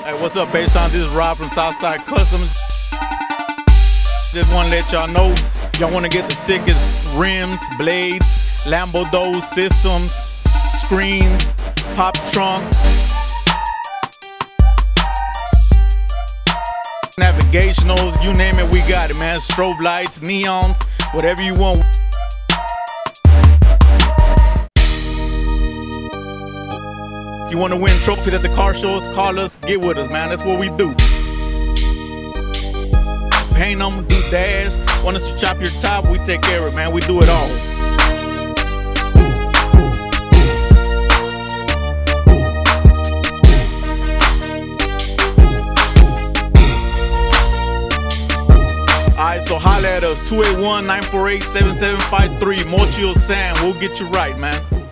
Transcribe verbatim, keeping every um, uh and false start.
Hey, what's up, Baseline? This is Rob from Southside Customs. Just want to let y'all know, y'all want to get the sickest rims, blades, Lambo door systems, screens, pop trunk, navigationals, you name it, we got it, man. Strobe lights, neons, whatever you want. You want to win trophies at the car shows, call us, get with us, man. That's what we do. Paint them, do dash. Want us to chop your top, we take care of it, man. We do it all. Alright, so holla at us, two eight one, nine four eight, seven seven five three, Mochio Sam. We'll get you right, man.